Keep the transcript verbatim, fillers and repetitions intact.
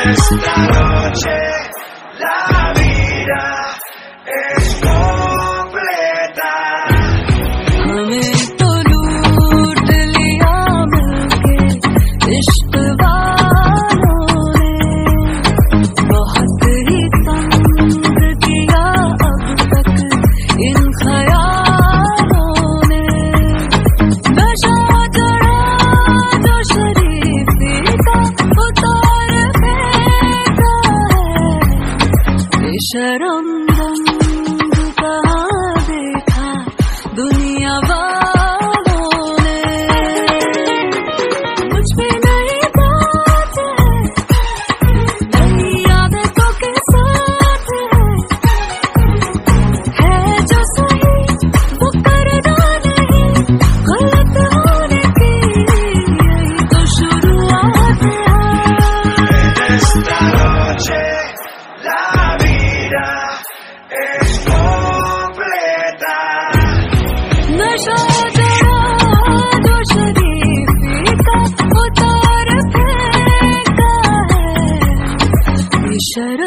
Esta noche la vida es completa. हमें तो लूट लिया मिलके इश्क वालों ने, बहुत ही तंग किया अब तक इन ख्यालों ने। नशा चढ़ा जो शरीफी का उतार फेंका है, बेशरम रंग कहाँ देखा दुनिया वालों ने। कुछ भी नई बात है, नई आदतों के साथ है, है जो सही वो करना नहीं, गलत होने की यही तो शुरुआत है। Esta noche la vida es completa. नशा चढ़ा जो शरीफी का उतार फेंका है, बेशरम